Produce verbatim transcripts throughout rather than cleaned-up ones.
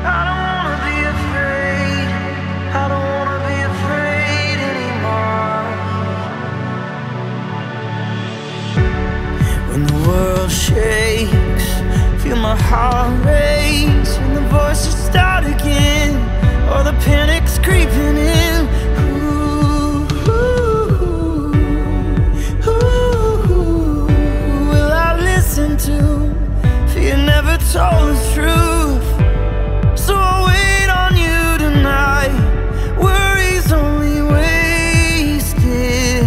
I don't wanna be afraid. I don't wanna be afraid anymore. When the world shakes, feel my heart race, and the voices start again, or the panic's creeping in. Ooh, ooh, ooh, ooh, will I listen to? For you never told the truth. So I'll wait on you tonight. Worries only wasted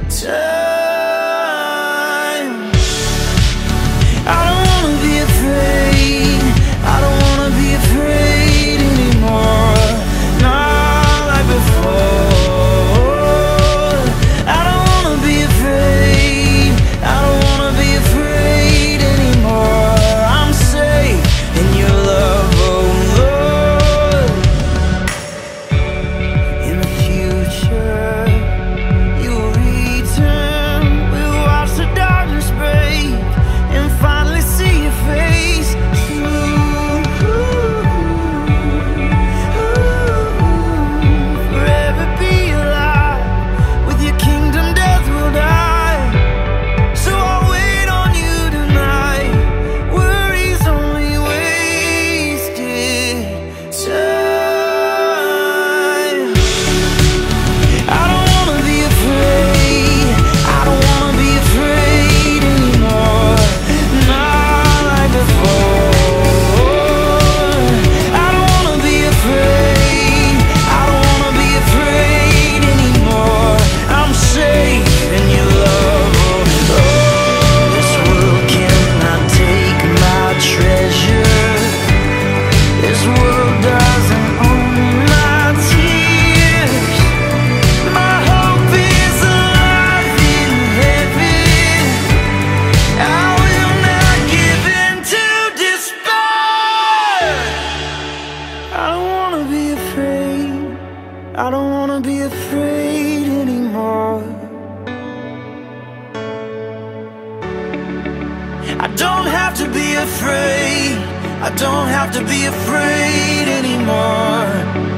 time. I don't wanna be afraid. I don't wanna be afraid anymore. Not like before. I don't wanna be afraid. I don't wanna be afraid anymore. I'm safe in your love, oh Lord. In the future, you will return. We'll watch the darkness break and finally see your face. Ooh, ooh, forever be alive. With your kingdom, death will die. So I'll wait on you tonight. Worries only wasted time. I don't wanna be afraid. I don't wanna be afraid anymore. Not like before. I don't wanna be afraid. I don't wanna be afraid anymore. I'm safe in your love, oh Lord. This world cannot take my treasure. This world doesn't own my tears. My hope is alive in heaven. I will not give in to despair. I don't wanna be afraid. I don't wanna be afraid anymore. I don't have to be afraid. I don't have to be afraid anymore.